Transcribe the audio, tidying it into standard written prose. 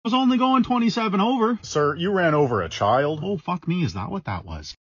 was only going 27 over. Sir, you ran over a child. Oh, fuck me, is that what that was?